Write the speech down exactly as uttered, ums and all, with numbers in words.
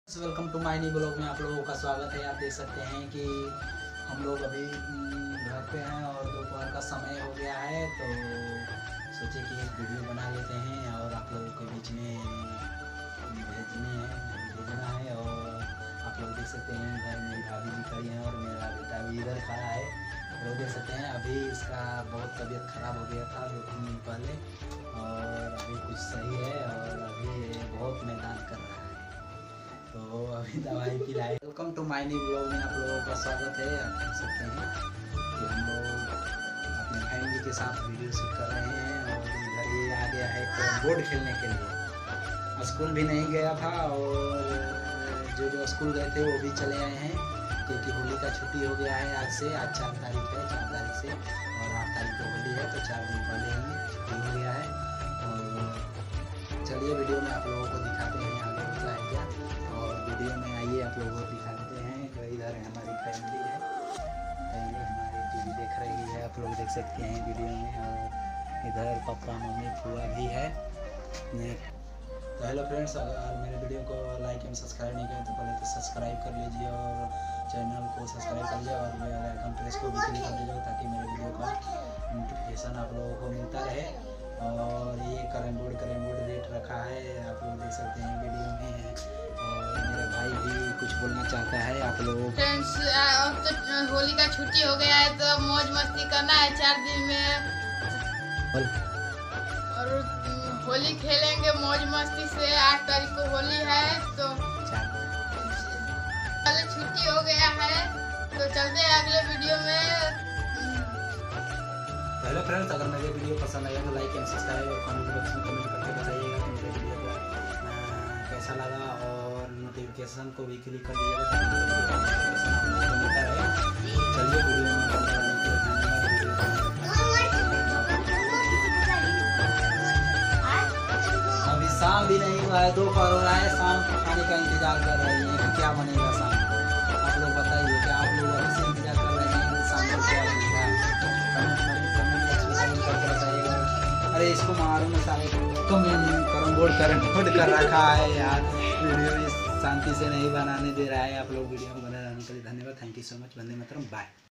Welcome to my new blog में आप लोगों का स्वागत है। आप देख सकते हैं कि हम लोग अभी घर पे हैं और दोपहर का समय हो गया है, तो सोचे कि एक वीडियो बना लेते हैं और आप लोगों के बीच में भेजने हैं भेजना है। और आप लोग देख सकते हैं घर मेरी भाभी जी खड़ी हैं और मेरा बेटा भी इधर खड़ा है। लोग देख सकते हैं अभी इसका बहुत तबीयत ख़राब हो गया था दो तीन दिन पहले, और अभी कुछ सही है और अभी बहुत मैदान कर रहा है, तो अभी दवाई पिलाए। Welcome to my new blog में आप लोगों का स्वागत है। आप देख सकते हैं कि हम लोग अपने फैमिली के साथ वीडियो शूट कर रहे हैं और इधर ये आ गया है कैरम बोर्ड खेलने के लिए। स्कूल भी नहीं गया था और जो जो स्कूल गए थे वो भी चले आए हैं, क्योंकि होली का छुट्टी हो गया है आज से। आज चार तारीख है, चार तारीख से और आठ तारीख को होली है, तो चार दिन पहले ही छुट्टी हो गया है। और चलिए वीडियो में आप लोगों को दिखाते हैं आगे होता है क्या, और वीडियो में आइए आप लोगों को दिखाते हैं। इधर हमारी फैमिली है, ये हमारी टीवी देख रही है, आप लोग देख सकते हैं वीडियो में। और इधर पापा मम्मी फुआ भी है। तो हेलो फ्रेंड्स, अगर मेरे वीडियो को लाइक एंड सब्सक्राइब नहीं करें तो पहले तो सब्सक्राइब कर लीजिए और चैनल को सब्सक्राइब कर लीजिए और बेल आइकन प्रेस को भी क्लिक कर लीजिए, ताकि मेरे वीडियो का नोटिफिकेशन आप लोगों को मिलता रहे। और ये carrom board carrom board rate रखा है, आप लोग देख सकते हैं वीडियो में। और मेरा भाई भी कुछ बोलना चाहता है आप लोगों। फ्रेंड्स, अब तो होली का छुट्टी हो गया है, तो मौज मस्ती करना है चार दिन में, और होली खेलेंगे मौज मस्ती से। आठ तारीख को होली है, तो पहले छुट्टी हो गया है, तो चलते हैं अगले वीडियो में। हेलो फ्रेंड्स, अगर मेरे वीडियो पसंद आया तो लाइक एंड सब्सक्राइब और कमेंट बॉक्स में कमेंट करके बताइएगा कि मेरे वीडियो का कैसा लगा, और नोटिफिकेशन को भी क्लिक कर दीजिएगा ताकि नोटिफिकेशन आप लोगों को मिलता रहे। चलिए वीडियो में अभी शाम भी नहीं हुआ है, दोपहर हो रहा है, शाम को खाने का इंतजार कर रही है कि क्या बनेगा शाम को। आप लोग बताइए कि आप लोग अभी से इंतजार कर रहे हैं शाम को क्या बनेगा, करके बताइएगा। अरे इसको मारो ना सारे, कैरम बोर्ड कैरम बोर्ड कर रखा है यार, वीडियो में शांति से नहीं बनाने दे रहा है। आप लोग वीडियो में बने रहने के लिए धन्यवाद। Thank you so much. वंदे मातरम, बाय।